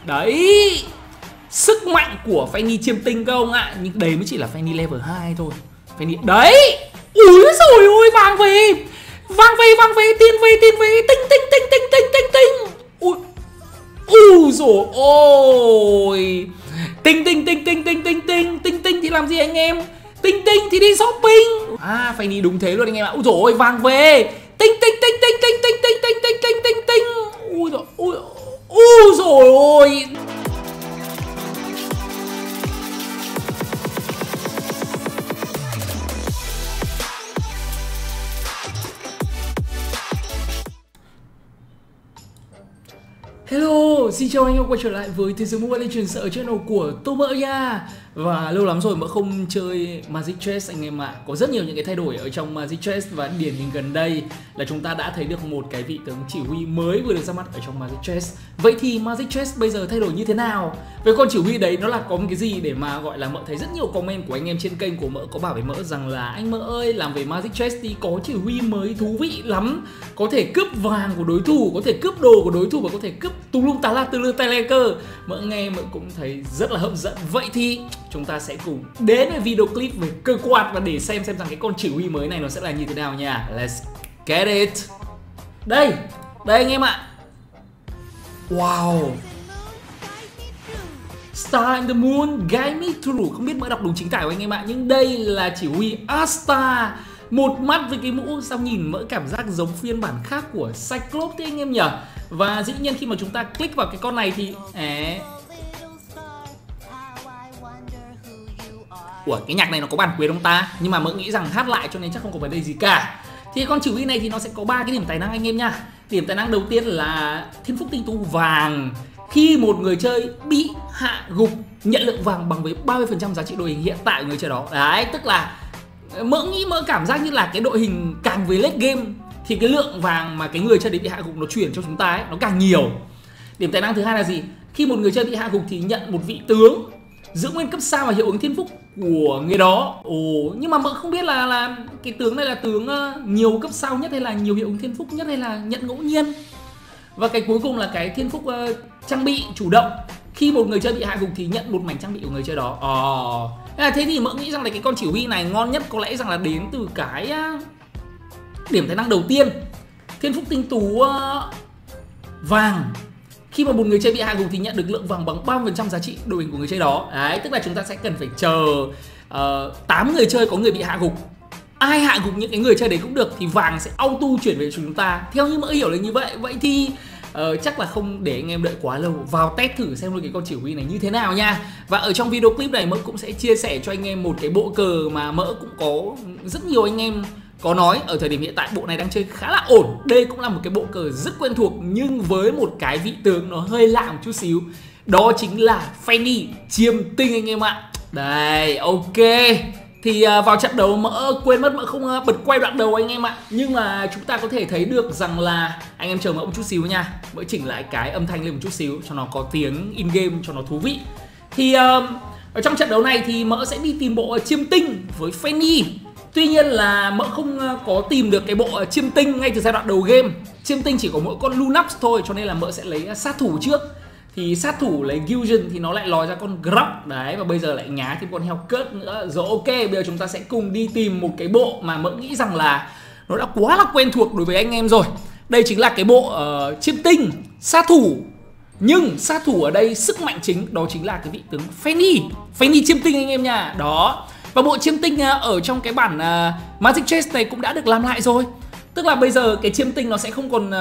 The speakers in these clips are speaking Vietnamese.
Đấy, sức mạnh của Fanny chiêm tinh các ông ạ. Nhưng đấy mới chỉ là Fanny level 2 thôi. Fanny đấy. Úi rồi ôi, vàng về. Vàng về, tiền về, tinh tinh. Ui rồi ôi. Tinh thì làm gì anh em? Tinh thì đi shopping. À, Fanny đúng thế luôn anh em ạ. Ui rồi ôi, vàng về. Tinh. Ui rồi ôi. Hello, xin chào anh em quay trở lại với Thế giới Mobile Legends ở channel của Tô Mỡ nha. Và lâu lắm rồi Mỡ không chơi Magic Chess anh em ạ. Có rất nhiều những cái thay đổi ở trong Magic Chess và điển hình gần đây là chúng ta đã thấy được một cái vị tướng chỉ huy mới vừa được ra mắt ở trong Magic Chess. Vậy thì Magic Chess bây giờ thay đổi như thế nào? Về con chỉ huy đấy nó là có một cái gì để mà gọi là Mỡ thấy rất nhiều comment của anh em trên kênh của Mỡ có bảo với Mỡ rằng là anh Mỡ ơi, làm về Magic Chess thì có chỉ huy mới thú vị lắm, có thể cướp vàng của đối thủ, có thể cướp đồ của đối thủ và có thể cướp tùm lum tá la từ lưa tai le cơ. Mỡ nghe Mỡ cũng thấy rất là hấp dẫn. Vậy thì chúng ta sẽ cùng đến với video clip về cơ quan và để xem rằng cái con chỉ huy mới này nó sẽ là như thế nào nha. Let's get it. Đây anh em ạ. Wow, Star and the Moon Guide Me Through. Không biết Mỡ đọc đúng chính tả của anh em ạ, nhưng đây là chỉ huy Asta. Một mắt với cái mũ, sao nhìn Mỡ cảm giác giống phiên bản khác của Cyclops thế anh em nhỉ. Và dĩ nhiên khi mà chúng ta click vào cái con này thì ủa, cái nhạc này nó có bản quyền không ta? Nhưng mà Mỡ nghĩ rằng hát lại cho nên chắc không có vấn đề gì cả. Thì con chỉ huy này thì nó sẽ có 3 cái điểm tài năng anh em nha. Điểm tài năng đầu tiên là thiên phúc tinh tú vàng. Khi một người chơi bị hạ gục, nhận lượng vàng bằng với 30% giá trị đội hình hiện tại của người chơi đó. Đấy, tức là Mỡ cảm giác như là cái đội hình càng về late game thì cái lượng vàng mà cái người chơi đấy bị hạ gục nó chuyển cho chúng ta ấy, nó càng nhiều. Điểm tài năng thứ hai là gì? Khi một người chơi bị hạ gục thì nhận một vị tướng giữ nguyên cấp sao và hiệu ứng thiên phúc của người đó. Nhưng mà Mỡ không biết là cái tướng này là tướng nhiều cấp sao nhất hay là nhiều hiệu ứng thiên phúc nhất hay là nhận ngẫu nhiên. Và cái cuối cùng là cái thiên phúc trang bị chủ động. Khi một người chơi bị hạ gục thì nhận một mảnh trang bị của người chơi đó. Thế thì Mỡ nghĩ rằng là cái con chỉ huy này ngon nhất có lẽ rằng là đến từ cái điểm tài năng đầu tiên, thiên phúc tinh tú vàng. Khi mà một người chơi bị hạ gục thì nhận được lượng vàng bằng 30% giá trị đội hình của người chơi đó. Đấy, tức là chúng ta sẽ cần phải chờ 8 người chơi có người bị hạ gục. Ai hạ gục những cái người chơi đấy cũng được thì vàng sẽ auto chuyển về cho chúng ta. Theo như Mỡ hiểu là như vậy. Vậy thì chắc là không để anh em đợi quá lâu, vào test thử xem luôn cái con chỉ huy này như thế nào nha. Và ở trong video clip này Mỡ cũng sẽ chia sẻ cho anh em một cái bộ cờ mà Mỡ cũng có rất nhiều anh em có nói ở thời điểm hiện tại bộ này đang chơi khá là ổn. Đây cũng là một cái bộ cờ rất quen thuộc nhưng với một cái vị tướng nó hơi lạ một chút xíu. Đó chính là Fanny chiêm tinh anh em ạ. Đây, ok. Thì vào trận đấu Mỡ quên mất Mỡ không bật quay đoạn đầu anh em ạ. Nhưng mà chúng ta có thể thấy được rằng là anh em chờ Mỡ một chút xíu nha. Mỡ chỉnh lại cái âm thanh lên một chút xíu cho nó có tiếng in game cho nó thú vị. Thì ở trong trận đấu này thì Mỡ sẽ đi tìm bộ chiêm tinh với Fanny. Tuy nhiên là Mỡ không có tìm được cái bộ chiêm tinh ngay từ giai đoạn đầu game. Chiêm tinh chỉ có mỗi con Lunax thôi, cho nên là Mỡ sẽ lấy sát thủ trước. Thì sát thủ lấy Gusion thì nó lại lòi ra con Grub. Đấy, và bây giờ lại nhá thêm con Hellcat nữa. Rồi ok, bây giờ chúng ta sẽ cùng đi tìm một cái bộ mà Mỡ nghĩ rằng là nó đã quá là quen thuộc đối với anh em rồi. Đây chính là cái bộ chiêm tinh, sát thủ. Nhưng sát thủ ở đây sức mạnh chính đó chính là cái vị tướng Fanny chiêm tinh anh em nha. Đó. Và bộ chiêm tinh ở trong cái bản Magic Chess này cũng đã được làm lại rồi. Tức là bây giờ cái chiêm tinh nó sẽ không còn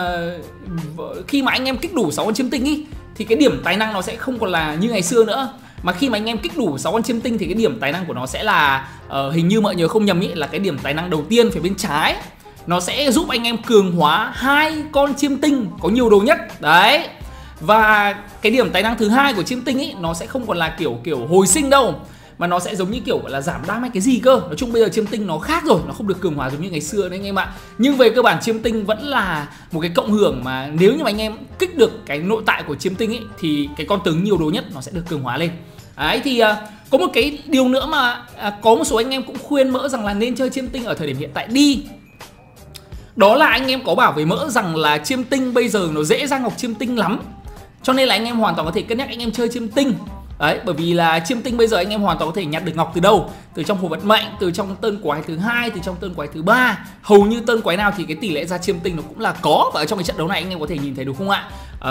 khi mà anh em kích đủ 6 con chiêm tinh ý, thì cái điểm tài năng nó sẽ không còn là như ngày xưa nữa. Mà khi mà anh em kích đủ 6 con chiêm tinh thì cái điểm tài năng của nó sẽ là hình như mọi nhớ không nhầm ý, là cái điểm tài năng đầu tiên phía bên trái. Nó sẽ giúp anh em cường hóa 2 con chiêm tinh có nhiều đồ nhất. Đấy. Và cái điểm tài năng thứ hai của chiêm tinh ý, nó sẽ không còn là kiểu hồi sinh đâu, mà nó sẽ giống như kiểu gọi là giảm damage cái gì cơ. Nói chung bây giờ chiêm tinh nó khác rồi, nó không được cường hóa giống như ngày xưa đấy anh em ạ. Nhưng về cơ bản chiêm tinh vẫn là một cái cộng hưởng mà nếu như mà anh em kích được cái nội tại của chiêm tinh ấy thì cái con tướng nhiều đồ nhất nó sẽ được cường hóa lên. Đấy thì có một cái điều nữa mà có một số anh em cũng khuyên Mỡ rằng là nên chơi chiêm tinh ở thời điểm hiện tại đi. Đó là anh em có bảo với Mỡ rằng là chiêm tinh bây giờ nó dễ ra ngọc chiêm tinh lắm. Cho nên là anh em hoàn toàn có thể cân nhắc anh em chơi chiêm tinh. Đấy, bởi vì là chiêm tinh bây giờ anh em hoàn toàn có thể nhặt được ngọc từ đâu? Từ trong hồ vận mệnh, từ trong tơn quái thứ 2, từ trong tơn quái thứ 3. Hầu như tơn quái nào thì cái tỷ lệ ra chiêm tinh nó cũng là có. Và ở trong cái trận đấu này anh em có thể nhìn thấy đúng không ạ?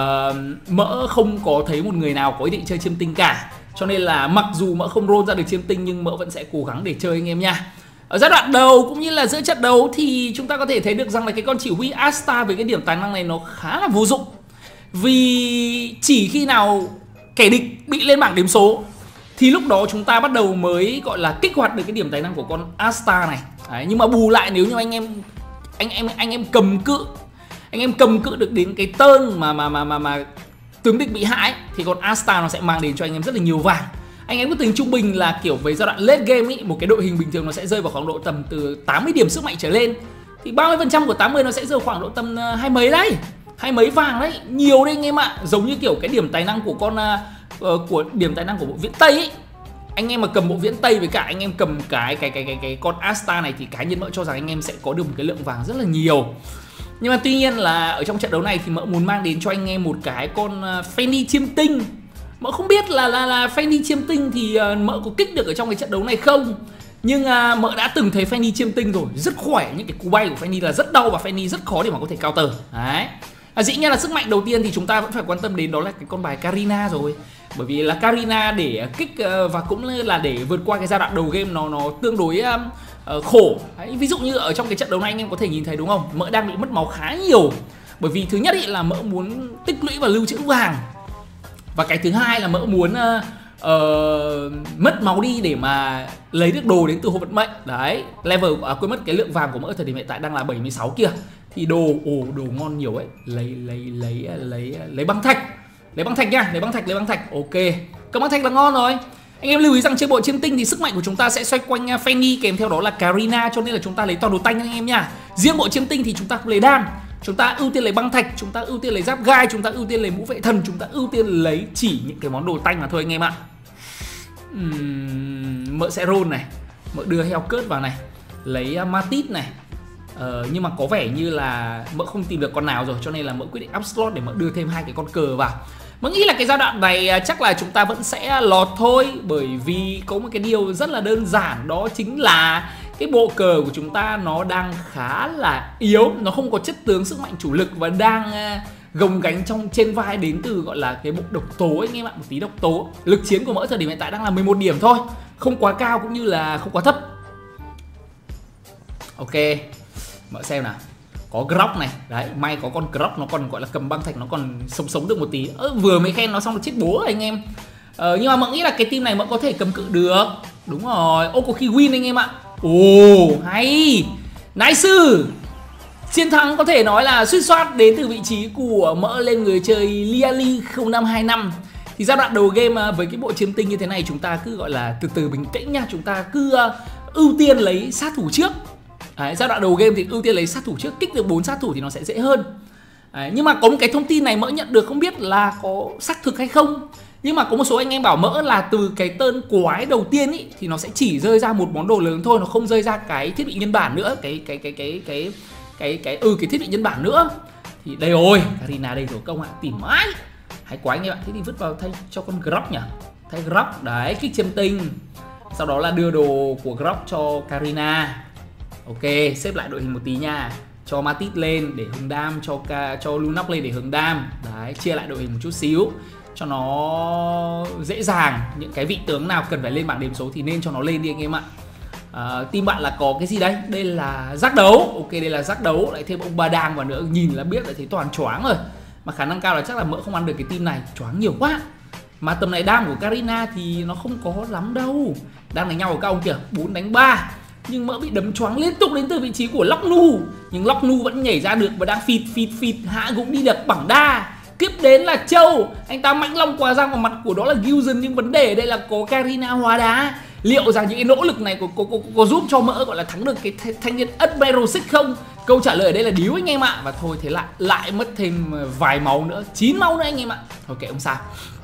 Mỡ không có thấy một người nào có ý định chơi chiêm tinh cả. Cho nên là mặc dù Mỡ không roll ra được chiêm tinh nhưng Mỡ vẫn sẽ cố gắng để chơi anh em nha. Ở giai đoạn đầu cũng như là giữa trận đấu thì chúng ta có thể thấy được rằng là cái con chỉ huy Asta với cái điểm tài năng này nó khá là vô dụng. Vì chỉ khi nào kẻ địch bị lên bảng điểm số thì lúc đó chúng ta bắt đầu mới gọi là kích hoạt được cái điểm tài năng của con Asta này. Đấy, nhưng mà bù lại nếu như anh em cầm cự được đến cái tơn mà tướng địch bị hại thì con Asta nó sẽ mang đến cho anh em rất là nhiều vàng. Anh em cứ tính trung bình là kiểu với giai đoạn late game ý, một cái đội hình bình thường nó sẽ rơi vào khoảng độ tầm từ 80 điểm sức mạnh trở lên. Thì 30% của 80 nó sẽ rơi khoảng độ tầm 20 mấy đấy. 20 mấy vàng đấy, nhiều đấy anh em ạ. Giống như kiểu cái điểm tài năng của điểm tài năng của bộ viễn Tây ấy. Anh em mà cầm bộ viễn Tây với cả anh em cầm cái con Asta này thì cá nhân Mỡ cho rằng anh em sẽ có được một cái lượng vàng rất là nhiều. Nhưng mà tuy nhiên là ở trong trận đấu này thì Mỡ muốn mang đến cho anh em một cái con Fanny chiêm tinh. Mỡ không biết là Fanny chiêm tinh thì Mỡ có kích được ở trong cái trận đấu này không. Nhưng Mỡ đã từng thấy Fanny chiêm tinh rồi, rất khỏe. Những cái cú bay của Fanny là rất đau và Fanny rất khó để mà có thể counter. Đấy. Dĩ nhiên là sức mạnh đầu tiên thì chúng ta vẫn phải quan tâm đến đó là cái con bài Karina rồi. Bởi vì là Karina để kích và cũng là để vượt qua cái giai đoạn đầu game nó tương đối khổ. Đấy, ví dụ như ở trong cái trận đấu này anh em có thể nhìn thấy đúng không? Mỡ đang bị mất máu khá nhiều. Bởi vì thứ nhất ý là Mỡ muốn tích lũy và lưu trữ vàng. Và cái thứ hai là Mỡ muốn mất máu đi để mà lấy được đồ đến từ hồ vận mệnh. Đấy, level quên mất cái lượng vàng của Mỡ thời điểm hiện tại đang là 76 kìa. Thì đồ ngon nhiều ấy. Lấy băng thạch. Lấy băng thạch nha, lấy băng thạch. Ok. Cầm băng thạch là ngon rồi. Anh em lưu ý rằng trên bộ chiêm tinh thì sức mạnh của chúng ta sẽ xoay quanh Fanny kèm theo đó là Karina, cho nên là chúng ta lấy toàn đồ tanh anh em nha. Riêng bộ chiêm tinh thì chúng ta cũng lấy đam. Chúng ta ưu tiên lấy băng thạch, chúng ta ưu tiên lấy giáp gai, chúng ta ưu tiên lấy mũ vệ thần, chúng ta ưu tiên lấy chỉ những cái món đồ tanh mà thôi anh em ạ. Mỡ sẽ roll này, Mỡ đưa heo cớt vào này, lấy Matit này. Nhưng mà có vẻ như là Mỡ không tìm được con nào rồi, cho nên là Mỡ quyết định up slot để Mỡ đưa thêm hai cái con cờ vào. Mỡ nghĩ là cái giai đoạn này chắc là chúng ta vẫn sẽ lọt thôi. Bởi vì có một cái điều rất là đơn giản, đó chính là cái bộ cờ của chúng ta nó đang khá là yếu. Nó không có chất tướng sức mạnh chủ lực và đang gồng gánh trên vai đến từ gọi là cái bộ độc tố anh em ạ. Một tí độc tố. Lực chiến của Mỡ thời điểm hiện tại đang là 11 điểm thôi, không quá cao cũng như là không quá thấp. Ok, Mỡ xem nào. Có Grok này, đấy, may có con Grok nó còn gọi là cầm băng thạch, nó còn sống được một tí. Vừa mới khen nó xong nó chết bố rồi anh em. Nhưng mà Mỡ nghĩ là cái team này Mỡ có thể cầm cự được. Đúng rồi, có khi win anh em ạ. Hay. Nice. Chiến thắng có thể nói là suýt soát đến từ vị trí của Mỡ lên người chơi Liali 0525. Thì giai đoạn đầu game với cái bộ chiêm tinh như thế này chúng ta cứ gọi là từ từ bình tĩnh nha. Chúng ta cứ ưu tiên lấy sát thủ trước. Đấy, giai đoạn đầu game thì ưu tiên lấy sát thủ trước, kích được 4 sát thủ thì nó sẽ dễ hơn. Đấy, nhưng mà có một cái thông tin này Mỡ nhận được không biết là có xác thực hay không. Nhưng mà có một số anh em bảo Mỡ là từ cái tơn quái đầu tiên ý, thì nó sẽ chỉ rơi ra một món đồ lớn thôi, nó không rơi ra cái thiết bị nhân bản nữa, cái thiết bị nhân bản nữa. Thì đây rồi, Karina đây rồi công ạ, tìm mãi. Hay quá anh em ạ, thế thì vứt vào thay cho con Grok nhỉ. Thay Grok, đấy, kích chiêm tinh. Sau đó là đưa đồ của Grok cho Karina. Ok, xếp lại đội hình một tí nha. Cho Matit lên để hứng đam, cho Lunox lên để hứng đam. Đấy, chia lại đội hình một chút xíu cho nó dễ dàng. Những cái vị tướng nào cần phải lên bảng điểm số thì nên cho nó lên đi anh em ạ. Team bạn là có cái gì đấy? Đây là giác đấu. Ok, đây là giác đấu. Lại thêm ông Ba Đang vào nữa, nhìn là biết là thấy toàn choáng rồi. Mà khả năng cao là chắc là Mỡ không ăn được cái team này, choáng nhiều quá. Mà tầm này đam của Karina thì nó không có lắm đâu. Đang đánh nhau với các ông kìa, 4 đánh 3. Nhưng Mỡ bị đấm choáng liên tục đến từ vị trí của Lock Nu. Nhưng Lock Nu vẫn nhảy ra được và đang phịt hạ gục đi được bảng đa. Tiếp đến là Châu, anh ta mãnh long quà ra vào mặt của đó là Gilson. Nhưng vấn đề ở đây là có Karina hóa đá. Liệu rằng những cái nỗ lực này có giúp cho Mỡ gọi là thắng được cái thanh niên Admiral Six không? Câu trả lời ở đây là điếu anh em ạ. Và thôi thế lại mất thêm vài máu nữa, 9 máu nữa anh em ạ. Ok không sao.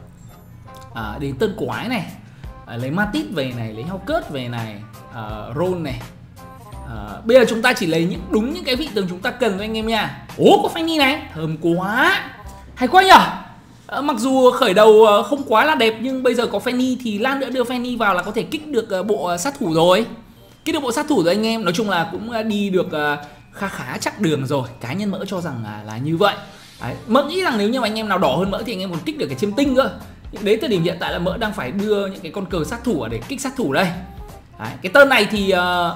Đến tân quái này, lấy Matit về này, lấy heo cớt về này, roll này. Bây giờ chúng ta chỉ lấy đúng những cái vị tướng chúng ta cần thôi anh em nha. Có Fanny này, thơm quá. Hay quá nhở. Mặc dù khởi đầu không quá là đẹp nhưng bây giờ có Fanny thì lát nữa đưa Fanny vào là có thể kích được bộ sát thủ rồi. Kích được bộ sát thủ rồi anh em. Nói chung là cũng đi được khá khá chắc đường rồi. Cá nhân Mỡ cho rằng là như vậy. Đấy. Mỡ nghĩ rằng nếu như anh em nào đỏ hơn Mỡ thì anh em còn kích được cái chiêm tinh cơ. Nhưng đến thời điểm hiện tại là Mỡ đang phải đưa những cái con cờ sát thủ để kích sát thủ đây. Đấy. Cái tên này thì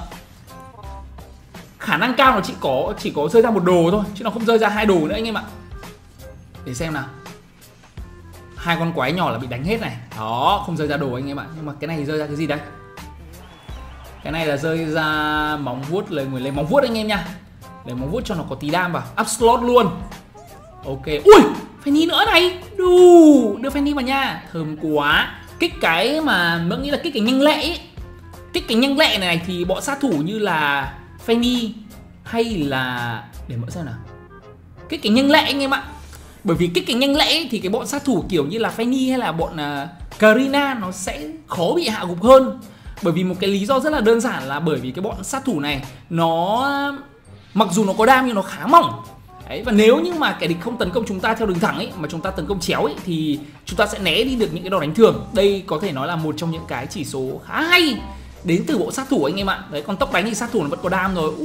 khả năng cao nó chỉ có rơi ra một đồ thôi chứ nó không rơi ra hai đồ nữa anh em ạ. Để xem nào. Hai con quái nhỏ là bị đánh hết này. Đó, không rơi ra đồ anh em ạ. Nhưng mà cái này thì rơi ra cái gì đây? Cái này là rơi ra móng vuốt, lấy móng vuốt anh em nha. Lấy móng vuốt cho nó có tí đam vào. Up slot luôn. Ok. Ui, Fanny nữa này. Đủ, đưa Fanny vào nha. Thơm quá. Kích cái mà Mỡ nghĩ là kích cái nhanh lẹ ấy. Kích cái nhanh lẹ này thì bọn sát thủ như là Fanny hay là để Mỡ xem nào. Kích cái nhanh lẹ anh em ạ. Bởi vì kích cái nhanh lẽ thì cái bọn sát thủ kiểu như là Fanny hay là bọn Karina nó sẽ khó bị hạ gục hơn. Bởi vì một cái lý do rất là đơn giản là bởi vì cái bọn sát thủ này nó mặc dù nó có đam nhưng nó khá mỏng. Đấy, và nếu như mà kẻ địch không tấn công chúng ta theo đường thẳng ấy mà chúng ta tấn công chéo ấy thì chúng ta sẽ né đi được những cái đòn đánh thường. Đây có thể nói là một trong những cái chỉ số khá hay đến từ bộ sát thủ anh em ạ. Đấy, còn tốc đánh thì sát thủ nó vẫn có đam rồi.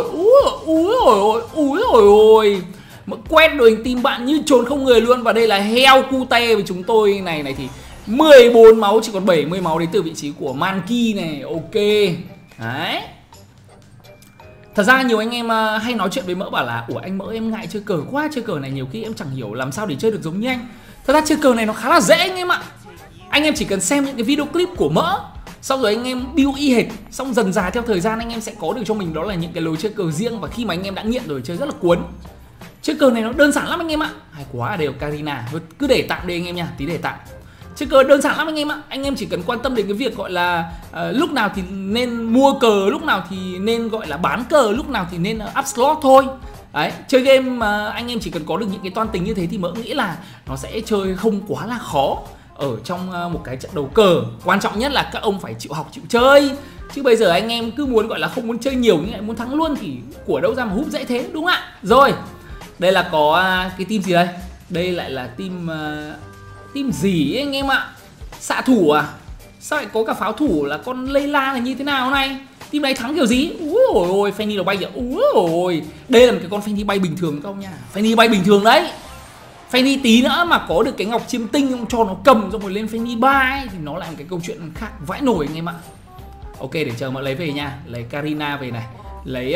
Úi rồi. Mà quét đội hình team bạn như trốn không người luôn. Và đây là heo cute với chúng tôi này thì 14 máu chỉ còn 70 máu đến từ vị trí của Manki này. Ok. Đấy. Thật ra nhiều anh em hay nói chuyện với Mỡ bảo là ủa anh Mỡ em ngại chơi cờ quá, chơi cờ này nhiều khi em chẳng hiểu làm sao để chơi được giống như anh. Thật ra chơi cờ này nó khá là dễ anh em ạ. Anh em chỉ cần xem những cái video clip của Mỡ, xong rồi anh em build y hệt, xong dần dà theo thời gian anh em sẽ có được cho mình đó là những cái lối chơi cờ riêng. Và khi mà anh em đã nghiện rồi chơi rất là cuốn. Chơi cờ này nó đơn giản lắm anh em ạ. Hay quá, đều Karina. Cứ để tạm đi anh em nha, tí để tạm. Chơi cờ đơn giản lắm anh em ạ. Anh em chỉ cần quan tâm đến cái việc gọi là lúc nào thì nên mua cờ, lúc nào thì nên gọi là bán cờ, lúc nào thì nên up slot thôi. Đấy, chơi game mà anh em chỉ cần có được những cái toan tính như thế thì Mỡ nghĩ là nó sẽ chơi không quá là khó ở trong một cái trận đấu cờ. Quan trọng nhất là các ông phải chịu học, chịu chơi. Chứ bây giờ anh em cứ muốn gọi là không muốn chơi nhiều nhưng lại muốn thắng luôn thì của đâu ra mà húp dễ thế, đúng không ạ? Rồi. Đây là có cái team gì đây? Đây lại là team gì ấy anh em ạ? Xạ thủ à? Sao lại có cả pháo thủ là con Layla là như thế nào này? Team này thắng kiểu gì? Úi ôi ôi, Fanny nó bay kìa. Úi ôi. Đây là một cái con Fanny bay bình thường không nha. Fanny bay bình thường đấy. Fanny tí nữa mà có được cái ngọc chiêm tinh cho nó cầm xong rồi lên Fanny 3 ấy, thì nó lại một cái câu chuyện khác vãi nổi anh em ạ. Ok, để chờ Mỡ lấy về nha. Lấy Karina về này. Lấy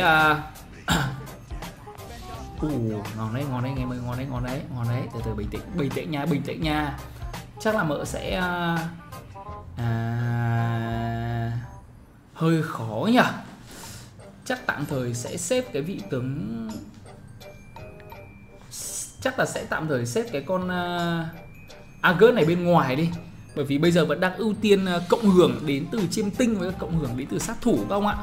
ngon đấy anh em ơi, ngon đấy. Từ từ bình tĩnh nha. Chắc là Mỡ sẽ hơi khó nhỉ. Chắc tạm thời sẽ xếp cái vị tướng, chắc là sẽ tạm thời xếp cái con Agus này bên ngoài đi. Bởi vì bây giờ vẫn đang ưu tiên cộng hưởng đến từ chiêm tinh với cộng hưởng đến từ sát thủ các ông ạ.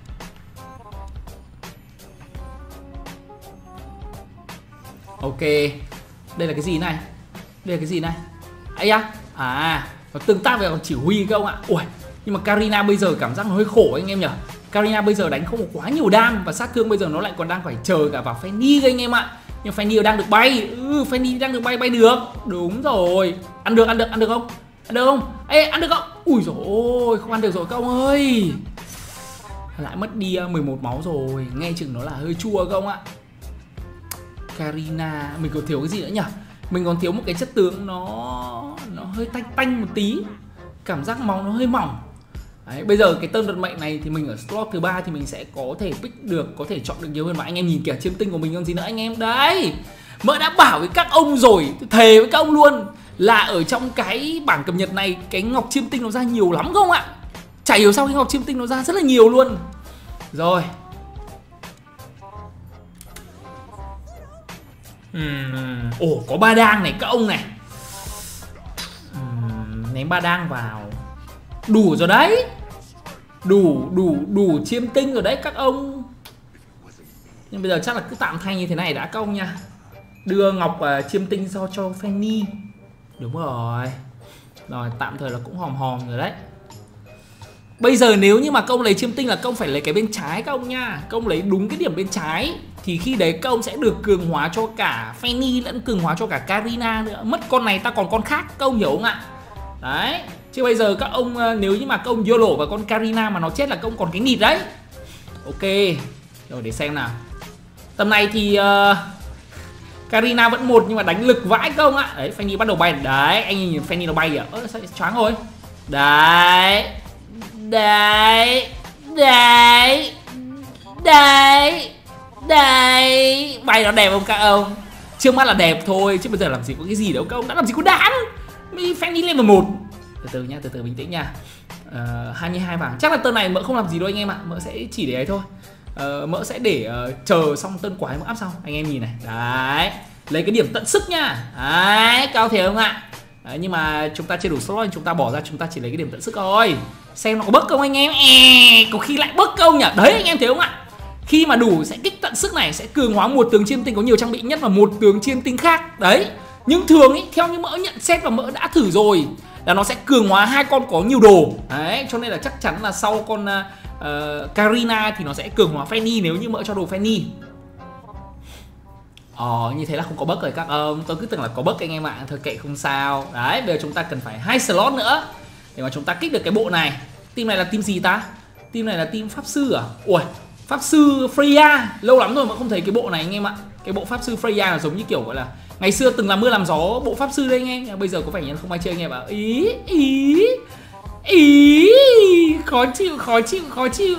Ok. Đây là cái gì này? Ấy à? Nó tương tác với con chỉ huy các ông ạ. Ui, nhưng mà Karina bây giờ cảm giác nó hơi khổ anh em nhỉ. Karina bây giờ đánh không có quá nhiều đam và sát thương bây giờ nó lại còn đang phải chờ cả vào Fanny anh em ạ. Nhưng Fanny đang được bay. Fanny đang được bay được. Đúng rồi. Ăn được không? Ăn được không? Ê, ăn được không? Ui dồi ôi, không ăn được rồi các ông ơi. Lại mất đi 11 máu rồi. Nghe chừng nó là hơi chua các ông ạ. Karina, mình còn thiếu cái gì nữa nhỉ? Mình còn thiếu một cái chất tướng nó hơi tanh một tí. Cảm giác máu nó hơi mỏng. Đấy, bây giờ cái tên vận mệnh này thì mình ở slot thứ 3 thì mình sẽ có thể pick được, có thể chọn được nhiều hơn. Mà anh em nhìn kìa, chiêm tinh của mình còn gì nữa anh em. Đấy, Mỡ đã bảo với các ông rồi, thề với các ông luôn là ở trong cái bảng cập nhật này cái ngọc chiêm tinh nó ra nhiều lắm không ạ? Chả hiểu sao cái ngọc chiêm tinh nó ra rất là nhiều luôn. Rồi. Ồ, có ba đang này các ông này. Ném ba đang vào. Đủ rồi đấy. Đủ chiêm tinh rồi đấy các ông. Nhưng bây giờ chắc là cứ tạm thay như thế này đã các ông nha. Đưa ngọc chiêm tinh cho Fanny. Đúng rồi. Rồi tạm thời là cũng hòm rồi đấy. Bây giờ nếu như mà công lấy chiêm tinh là công phải lấy cái bên trái các ông nha. Công lấy đúng cái điểm bên trái thì khi đấy các ông sẽ được cường hóa cho cả Fanny lẫn cường hóa cho cả Karina nữa. Mất con này ta còn con khác, các ông hiểu không ạ? Đấy, chứ bây giờ các ông nếu như mà các ông YOLO và con Karina mà nó chết là các ông còn cái nịt đấy. Ok, rồi để xem nào. Tầm này thì Karina vẫn 1 nhưng mà đánh lực vãi các ông ạ. Đấy, Fanny bắt đầu bay. Đấy, anh nhìn Fanny nó bay kìa. Sao choáng rồi. Đấy. Đấy. Đấy. Đấy. Đấy. Bay nó đẹp không các ông? Trước mắt là đẹp thôi, chứ bây giờ làm gì có cái gì đâu các ông. Đã làm gì có đạn. Fanny lên vào 1. Từ từ nha, từ từ bình tĩnh nha. 22 vàng. Chắc là tơn này mỡ không làm gì đâu anh em ạ. Mỡ sẽ chỉ để ấy thôi. Mỡ sẽ để chờ xong tân quái mỡ up sau. Anh em nhìn này. Đấy. Lấy cái điểm tận sức nha. Đấy, cao thế không ạ? Đấy, nhưng mà chúng ta chưa đủ slot nên chúng ta bỏ ra, chúng ta chỉ lấy cái điểm tận sức thôi. Xem nó có bấc không anh em. Có khi lại bấc không nhỉ? Đấy anh em thấy không ạ? Khi mà đủ sẽ kích tận sức này sẽ cường hóa một tướng chiêm tinh có nhiều trang bị nhất và một tướng chiêm tinh khác. Đấy. Nhưng thường ý, theo như mỡ nhận xét và mỡ đã thử rồi là nó sẽ cường hóa 2 con có nhiều đồ. Đấy, cho nên là chắc chắn là sau con Karina thì nó sẽ cường hóa Fanny nếu như mỡ cho đồ Fanny. Như thế là không có bug rồi các ông. Tôi cứ tưởng là có bug anh em ạ. Thôi kệ không sao. Đấy, bây giờ chúng ta cần phải 2 slot nữa để mà chúng ta kích được cái bộ này. Team này là team gì ta? Team này là team Pháp Sư à? Ui, Pháp Sư Freya. Lâu lắm rồi mà không thấy cái bộ này anh em ạ. Cái bộ Pháp Sư Freya là giống như kiểu gọi là ngày xưa từng làm mưa làm gió bộ Pháp Sư đây anh em. Bây giờ có vẻ như không ai chơi anh em ạ. Khó chịu.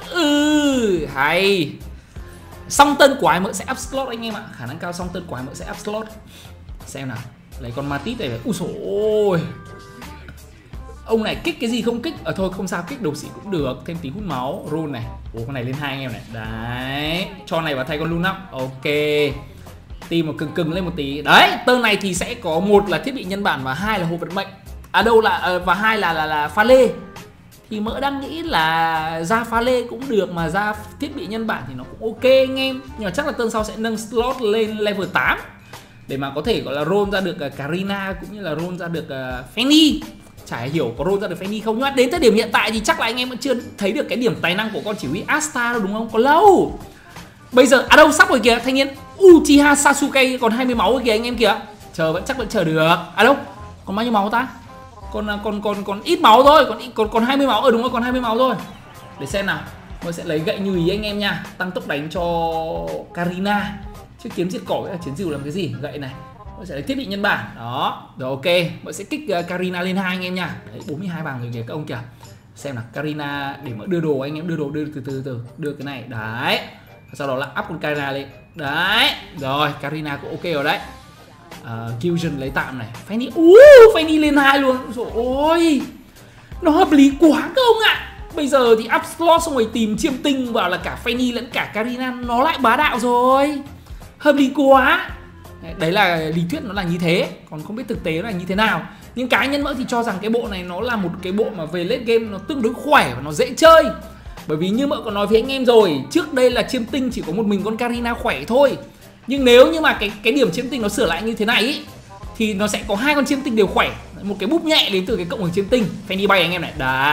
Hay. Xong tân quái mỡ sẽ up slot anh em ạ. Khả năng cao xong tân quái mỡ sẽ up slot. Xem nào. Lấy con Matit này. Úi dồi ôi. Ông này kích cái gì không kích. Thôi không sao, kích đầu sĩ cũng được. Thêm tí hút máu. Roll này. Con này lên 2 anh em này. Đấy. Cho này vào thay con Luna. Ok. Team mà cưng lên một tí. Đấy. Tơn này thì sẽ có 1 là thiết bị nhân bản và 2 là hộp vận mệnh. Và 2 là pha lê. Thì mỡ đang nghĩ là ra pha lê cũng được, mà ra thiết bị nhân bản thì nó cũng ok anh em. Nhưng mà chắc là tơn sau sẽ nâng slot lên level 8 để mà có thể gọi là roll ra được Karina cũng như là roll ra được Fanny. Chả hiểu có roll ra được Fanny không. Nhưng mà đến thời điểm hiện tại thì chắc là anh em vẫn chưa thấy được cái điểm tài năng của con chỉ huy Asta đâu đúng không? Có lâu. Bây giờ đâu sắp rồi kìa, thanh niên Uchiha Sasuke còn 20 máu rồi kìa anh em kìa. Vẫn chờ được. Đâu? Còn bao nhiêu máu ta? Còn ít máu thôi, còn 20 máu. Đúng rồi, còn 20 máu thôi. Để xem nào. Tôi sẽ lấy gậy như ý anh em nha. Tăng tốc đánh cho Karina. Chứ kiếm diệt cỏ với là chiến dìu làm cái gì? Gậy này. Tôi sẽ lấy thiết bị nhân bản. Đó. Rồi ok. Tôi sẽ kích Karina lên 2 anh em nha. Đấy, 42 vàng rồi kìa các ông kìa. Xem nào, Karina để mà đưa đồ anh em, đưa từ đưa cái này. Đấy. Sau đó là up con Karina lên. Đấy. Rồi, Karina cũng ok rồi đấy. Fusion lấy tạm này. Fanny. Fanny lên 2 luôn. Rồi ôi. Nó hợp lý quá các ông ạ. Bây giờ thì up slot xong rồi tìm chiêm tinh vào là cả Fanny lẫn cả Karina, nó lại bá đạo rồi. Hợp lý quá. Đấy là lý thuyết nó là như thế. Còn không biết thực tế nó là như thế nào. Nhưng cá nhân mỡ thì cho rằng cái bộ này nó là một cái bộ mà về late game nó tương đối khỏe và nó dễ chơi. Bởi vì như mỡ có nói với anh em rồi, trước đây là chiêm tinh chỉ có một mình con Karina khỏe thôi. Nhưng nếu như mà cái điểm chiêm tinh nó sửa lại như thế này ý, thì nó sẽ có 2 con chiêm tinh đều khỏe. Một cái búp nhẹ đến từ cái cộng hưởng chiêm tinh. Fanny bay anh em này.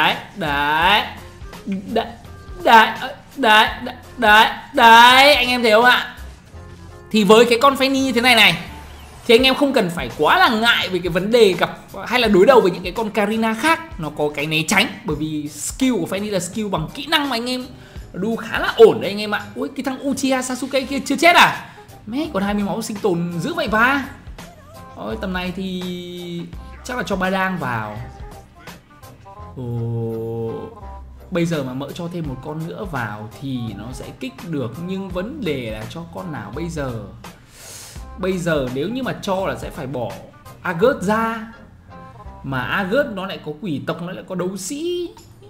Đấy anh em thấy không ạ? Thì với cái con Fanny như thế này thì anh em không cần phải quá là ngại về cái vấn đề gặp hay là đối đầu với những cái con Karina khác. Nó có cái né tránh. Bởi vì skill của Fanny là skill bằng kỹ năng mà anh em. Nó đu khá là ổn đấy anh em ạ. Ui, cái thằng Uchiha Sasuke kia chưa chết à? Mẹ, còn 20 máu sinh tồn dữ vậy ba. Ôi, tầm này thì chắc là cho Ba Đang vào. Bây giờ mà mỡ cho thêm một con nữa vào thì nó sẽ kích được. Nhưng vấn đề là cho con nào bây giờ? Bây giờ nếu như mà cho là sẽ phải bỏ Agut ra. Mà Agut nó lại có quỷ tộc, nó lại có đấu sĩ.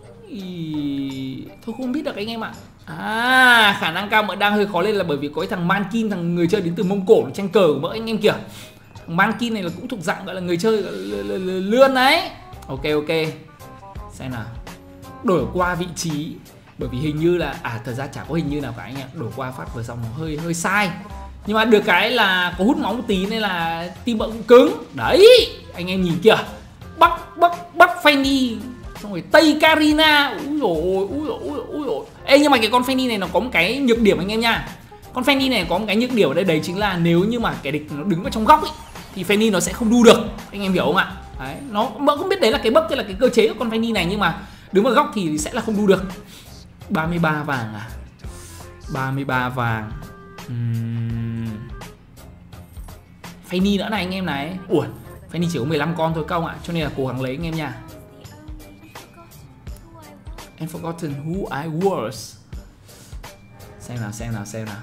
Thôi không biết được anh em ạ. Khả năng cao mỡ đang hơi khó lên là bởi vì có cái thằng Mankin, thằng người chơi đến từ Mông Cổ tranh cờ của mỡ anh em kìa. Thằng Mankin này là cũng thuộc dạng gọi là người chơi lươn đấy. Ok. Xem nào. Đổi qua vị trí. Bởi vì hình như là thật ra chả có hình như nào cả anh em. Đổi qua phát vừa xong nó hơi sai. Nhưng mà được cái là có hút máu một tí nên là team mỡ cũng cứng. Đấy, anh em nhìn kìa. Bắc Fanny xong rồi Tây Karina. Úi dồi ôi. Ê, nhưng mà cái con Fanny này nó có một cái nhược điểm anh em nha. Con Fanny này có một cái nhược điểm ở đây, đấy chính là nếu như mà kẻ địch nó đứng vào trong góc ấy, thì Fanny nó sẽ không đu được, anh em hiểu không ạ? Đấy, nó không biết đấy là cái bug hay là cái cơ chế của con Fanny này, nhưng mà đứng vào góc thì sẽ là không đu được. 33 vàng à? 33 vàng. Fanny nữa này anh em này. Ủa, Fanny chỉ có 15 con thôi không ạ? Cho nên là cố gắng lấy anh em nha. Em forgotten who I was. Xem nào.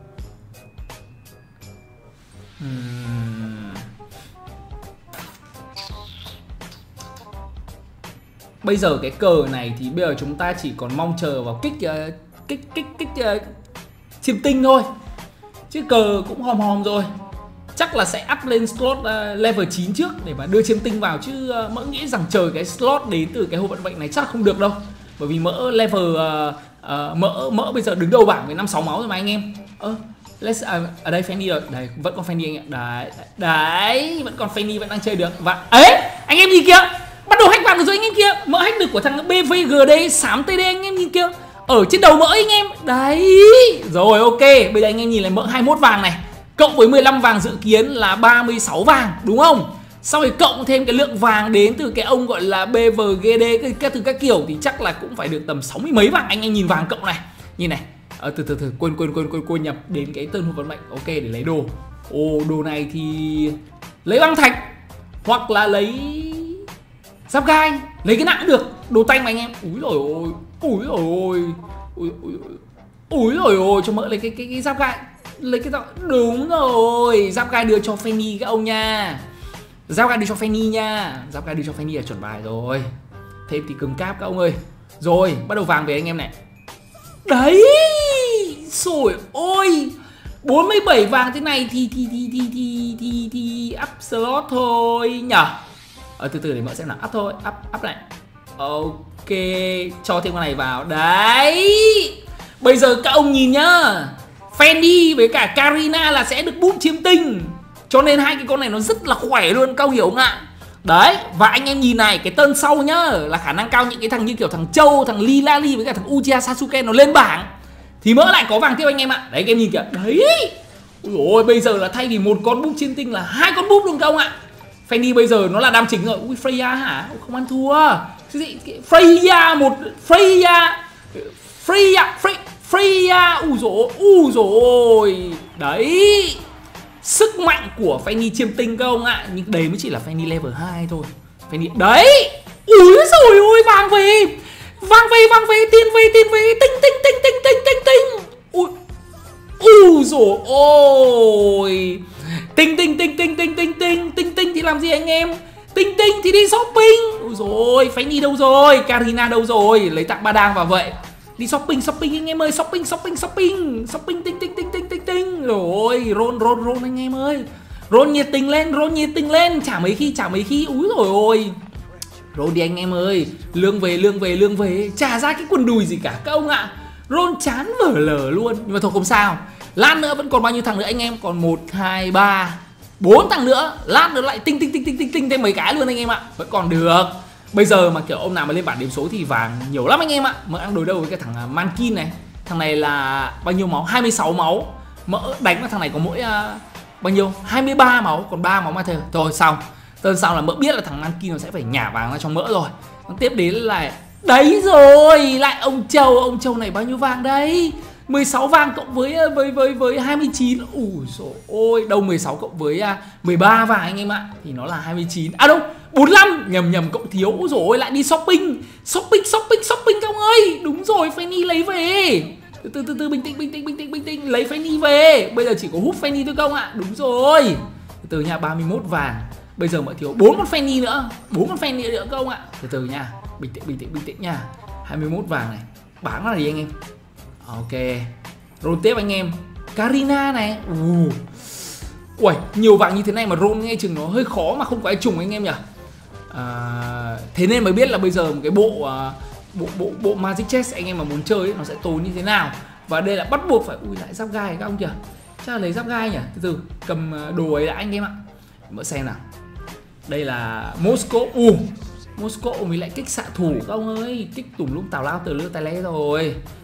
Bây giờ cái cờ này thì bây giờ chúng ta chỉ còn mong chờ vào kích chiêm tinh thôi. Chứ cờ cũng hòm rồi. Chắc là sẽ up lên slot level 9 trước để mà đưa chiêm tinh vào, chứ mỡ nghĩ rằng chờ cái slot đến từ cái hộp vận mệnh này chắc không được đâu. Bởi vì mỡ level mỡ bây giờ đứng đầu bảng với 5-6 máu rồi mà anh em. Ở đây Fanny rồi. Đây vẫn còn Fanny anh ạ. Đấy, vẫn còn Fanny, vẫn đang chơi được. Và ấy, anh em nhìn kìa, bắt đầu hack vàng được rồi anh em kia. Mỡ hack được của thằng BVGD xám TD anh em nhìn kia. Ở trên đầu mỡ anh em. Đấy. Rồi ok, bây giờ anh em nhìn lại mỡ 21 vàng này, cộng với 15 vàng dự kiến là 36 vàng đúng không? Sau thì cộng thêm cái lượng vàng đến từ cái ông gọi là BVGD các thứ các kiểu thì chắc là cũng phải được tầm 60 mấy vàng. Anh em nhìn vàng cộng này. Nhìn này. Từ quên nhập đến cái tên hộp vận mệnh. Ok, để lấy đồ. Đồ này thì lấy băng thạch hoặc là lấy giáp gai, lấy cái nặng cũng được. Đồ tanh mà anh em. Úi rồi ôi, cho mỡ lấy cái giáp gai. Lấy cái giáp, đúng rồi, giáp gai đưa cho Fanny các ông nha. Giáp gai đưa cho Fanny nha. Giáp gai đưa cho Fanny là chuẩn bài rồi. Thêm thì cứng cáp các ông ơi. Rồi, bắt đầu vàng về anh em này. Đấy. Rồi ôi, 47 vàng thế này thì up slot thôi nhở. Từ từ để mỡ xem nào. Up thôi, up này. Ok, cho thêm con này vào. Đấy. Bây giờ các ông nhìn nhá, Fanny với cả Karina là sẽ được boost chiêm tinh. Cho nên hai cái con này nó rất là khỏe luôn, các ông hiểu không ạ? Đấy, và anh em nhìn này, cái turn sau nhá, là khả năng cao những cái thằng như kiểu thằng Châu, thằng Lilali với cả thằng Uchiha Sasuke nó lên bảng thì mỡ lại có vàng tiếp anh em ạ. Đấy, anh em nhìn kìa. Đấy. Ôi ôi, bây giờ là thay vì một con boost chiêm tinh là hai con boost luôn các ông ạ. Fanny bây giờ nó là đam chính rồi. Ui, Freya hả? Không ăn thua. Cái gì? Freya. Ui dồi. Đấy. Sức mạnh của Fanny chiêm tinh các ông ạ. Nhưng đấy mới chỉ là Fanny level 2 thôi. Fanny đấy. Úi dồi ôi, vàng về. Tiền về. Tinh. Ui dồi ôi. Tinh thì làm gì anh em? Tinh thì đi shopping. Ui dồi, Fanny đâu rồi? Karina đâu rồi? Lấy tặng ba đang vào vậy. Đi shopping anh em ơi, shopping tinh. Rồi, roll anh em ơi. Roll nhiệt tình lên, chả mấy khi. Úi rồi ôi. Roll đi anh em ơi. Lương về. Chả ra cái quần đùi gì cả các ông ạ. Roll chán vở lở luôn. Nhưng mà thôi không sao. Lát nữa vẫn còn bao nhiêu thằng nữa anh em? Còn 1, 2, 3, 4 thằng nữa. Lát nữa lại tinh thêm mấy cái luôn anh em ạ. Vẫn còn được. Bây giờ mà kiểu ông nào mà lên bảng điểm số thì vàng nhiều lắm anh em ạ. Mỡ đang đối đầu với cái thằng Mankin này. Thằng này là bao nhiêu máu? 26 máu. Mỡ đánh vào thằng này có mỗi bao nhiêu? 23 máu, còn 3 máu mà thôi. Thôi xong. Tơn sau là mỡ biết là thằng Mankin nó sẽ phải nhả vàng ra trong mỡ rồi. Tiếp đến là đấy rồi, lại ông Châu này bao nhiêu vàng đây? 16 vàng cộng với 29. Ui dồi ôi, đâu 16 cộng với 13 vàng anh em ạ. Thì nó là 29. À đâu, 45, nhầm cộng thiếu. Ui dồi ôi, lại đi shopping các ông ơi. Đúng rồi, Fanny lấy về. Từ bình tĩnh, lấy Fanny về. Bây giờ chỉ có hút Fanny thôi không ạ? Đúng rồi. Từ nha, 31 vàng. Bây giờ mới thiếu 4 con Fanny nữa. 4 con Fanny nữa không ạ? Từ nha. Bình tĩnh nha. 21 vàng này. Bán là gì anh em? Ok. Roll tiếp anh em. Karina này. Ui, nhiều vàng như thế này mà roll nghe chừng nó hơi khó mà không có ai trùng anh em nhỉ. Thế nên mới biết là bây giờ một cái bộ Magic Chess anh em mà muốn chơi ấy, nó sẽ tốn như thế nào. Và đây là bắt buộc phải lại giáp gai các ông kìa. Chắc là lấy giáp gai nhỉ. Từ cầm đồ ấy đã anh em ạ. Mở xem nào. Đây là Moscow. Moscow mới lại kích xạ thủ các ông ơi. Kích tùm lum tào lao từ lưa tài lé rồi.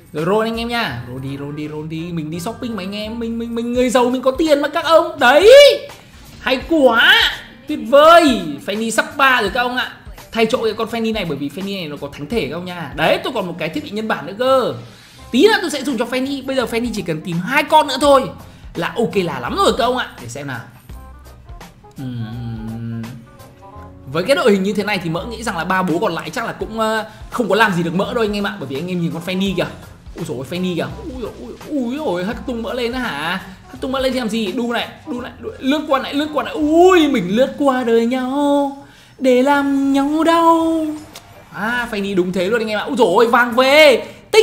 Rồi roll anh em nha. Roll đi, mình đi shopping mà anh em, mình người giàu, mình có tiền mà các ông. Đấy. Hay quá. Tuyệt vời. Fanny sắp 3 rồi các ông ạ. Thay chỗ cái con Fanny này bởi vì Fanny này nó có thánh thể các ông nha. Đấy, tôi còn một cái thiết bị nhân bản nữa cơ. Tí nữa tôi sẽ dùng cho Fanny. Bây giờ Fanny chỉ cần tìm 2 con nữa thôi là ok là lắm rồi các ông ạ. Để xem nào. Với cái đội hình như thế này thì Mỡ nghĩ rằng là 3 bố còn lại chắc là cũng không có làm gì được Mỡ đâu anh em ạ. Bởi vì anh em nhìn con Fanny kìa. Ui dồi ôi, Fanny kìa. Ui ôi, hất tung Mỡ lên đó hả? Hất tung Mỡ lên thì làm gì? Đu này, lướt qua này. Ui, mình lướt qua đời nhau để làm nhau đau. Fanny đúng thế luôn anh em ạ. Ui dồi ôi, vàng về. Tinh.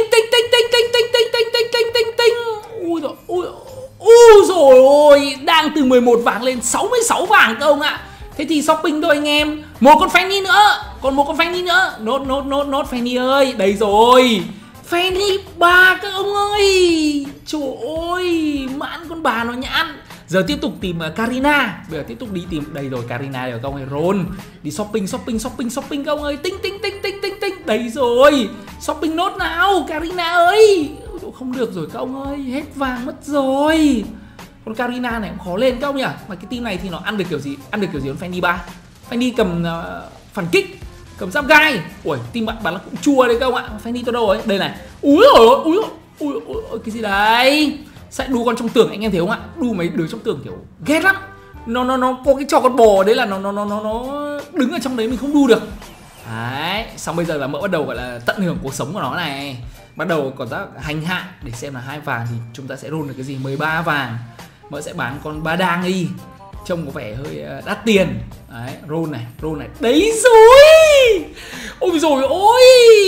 Ui dồi ôi, đang từ 11 vàng lên 66 vàng các ông ạ. Thế thì shopping thôi anh em. Một con Fanny nữa. Còn một con Fanny nữa. Nốt Fanny ơi. Đây rồi. Fanny 3 các ông ơi. Trời ơi, mãn con bà nó nhãn. Giờ tiếp tục tìm Karina. Bây giờ tiếp tục đi tìm. Đây rồi, Karina rồi các ông ơi. Roll. Đi shopping các ông ơi. Tinh. Đây rồi. Shopping nốt nào Karina ơi. Không được rồi các ông ơi. Hết vàng mất rồi. Con Karina này cũng khó lên các ông nhỉ. Mà cái team này thì nó ăn được kiểu gì? Ăn được kiểu gì con Fanny 3. Fanny cầm phản kích, cầm giáp gai. Ui, team bạn bắn là cũng chua đấy các ông ạ. Fanny tôi đâu rồi? Đây này. Ui cái gì đấy? Sẽ đu con trong tường anh em thấy không ạ? Đu mấy đứa trong tường kiểu ghét lắm. Nó có cái trò con bò đấy là nó đứng ở trong đấy mình không đu được. Đấy, xong bây giờ là Mỡ bắt đầu gọi là tận hưởng cuộc sống của nó này. Bắt đầu có tác hành hạ để xem là 2 vàng thì chúng ta sẽ roll được cái gì. 13 vàng. Mỡ sẽ bán con Ba Đang đi. Trông có vẻ hơi đắt tiền. Đấy, roll này. Đấy rồi. Ôi rồi ôi.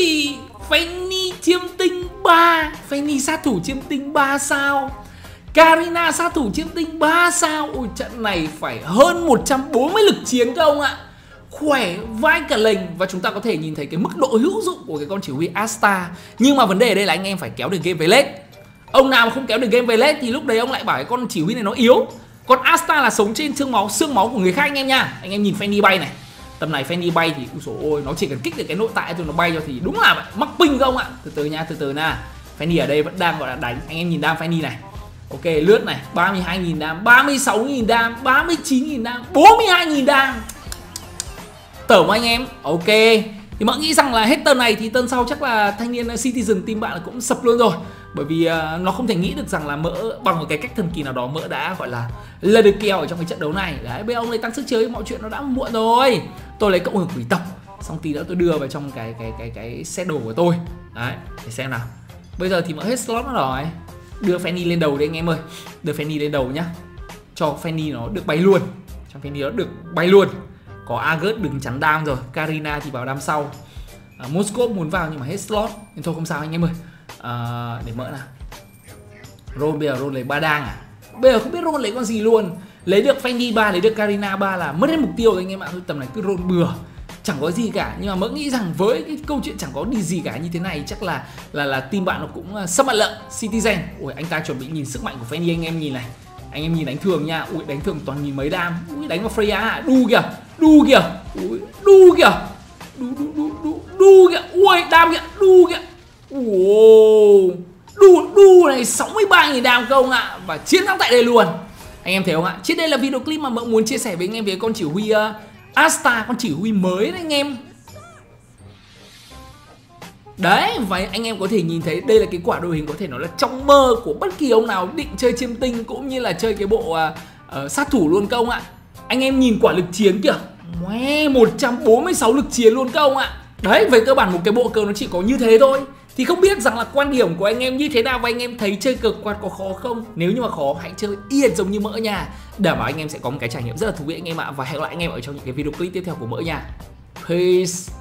Fanny chiêm tinh 3. Fanny sát thủ chiêm tinh 3 sao. Karina sát thủ chiêm tinh 3 sao. Ôi trận này phải hơn 140 lực chiến các ông ạ. Khỏe vai cả lệnh. Và chúng ta có thể nhìn thấy cái mức độ hữu dụng của cái con chỉ huy Asta. Nhưng mà vấn đề ở đây là anh em phải kéo được game về late. Ông nào mà không kéo được game về late thì lúc đấy ông lại bảo cái con chỉ huy này nó yếu. Còn Asta là sống trên xương máu của người khác anh em nha. Anh em nhìn Fanny bay này. Tầm này Fanny bay thì ui dồi ôi, nó chỉ cần kích được cái nội tại thôi nó bay cho thì đúng là mắc ping không ạ. Từ từ nha. Fanny ở đây vẫn đang gọi là đánh. Anh em nhìn đam Fanny này. Ok, lướt này, 32.000 đam, 36.000 đam, 39.000 đam, 42.000 đam. Tởm anh em. Ok. Thì Mỡ nghĩ rằng là hết turn này thì turn sau chắc là thanh niên Citizen team bạn cũng sập luôn rồi. Bởi vì nó không thể nghĩ được rằng là Mỡ bằng một cái cách thần kỳ nào đó Mỡ đã gọi là lên được kèo ở trong cái trận đấu này. Đấy, bây giờ ông ấy tăng sức chơi, mọi chuyện nó đã muộn rồi. Tôi lấy cộng hưởng quỷ tộc, xong tí nữa tôi đưa vào trong cái set đồ của tôi. Đấy, để xem nào. Bây giờ thì Mỡ hết slot rồi. Đưa Fanny lên đầu đi anh em ơi. Đưa Fanny lên đầu nhá. Cho Fanny nó được bay luôn. Có Agat đừng chắn đam rồi. Karina thì vào đam sau. Moskov muốn vào nhưng mà hết slot. Nhưng thôi không sao anh em ơi. Để Mỡ nào. Roll bây giờ roll lấy Ba Đang à? Bây giờ không biết roll lấy con gì luôn. Lấy được Fanny 3, lấy được Karina 3 là mất hết mục tiêu rồi anh em ạ. Tầm này cứ roll bừa, chẳng có gì cả. Nhưng mà Mỡ nghĩ rằng với cái câu chuyện chẳng có đi gì cả như thế này, chắc là team bạn nó cũng sắp mặt lợn. Citizen. Ui, anh ta chuẩn bị nhìn sức mạnh của Fanny, anh em nhìn này. Anh em nhìn đánh thường nha. Ui, đánh thường toàn nhìn mấy đam. Ui, đánh vào Freya. Đu kìa. Ui, đu kìa. Ui, đam kìa. Đu kìa. Wow. Đu này 63.000 đam không ạ. Và chiến thắng tại đây luôn. Anh em thấy không ạ? Trên đây là video clip mà Mỡ muốn chia sẻ với anh em về con chỉ huy Asta, con chỉ huy mới đấy anh em. Đấy, và anh em có thể nhìn thấy đây là cái quả đội hình có thể nói là trong mơ của bất kỳ ông nào định chơi chiêm tinh cũng như là chơi cái bộ sát thủ luôn các ông ạ. Anh em nhìn quả lực chiến kìa. 146 lực chiến luôn các ông ạ. Đấy, về cơ bản một cái bộ cờ nó chỉ có như thế thôi. Thì không biết rằng là quan điểm của anh em như thế nào và anh em thấy chơi cờ quạt có khó không? Nếu như mà khó hãy chơi yên giống như Mỡ nha. Đảm bảo anh em sẽ có một cái trải nghiệm rất là thú vị anh em ạ. Và hẹn gặp lại anh em ở trong những cái video clip tiếp theo của Mỡ nha. Peace.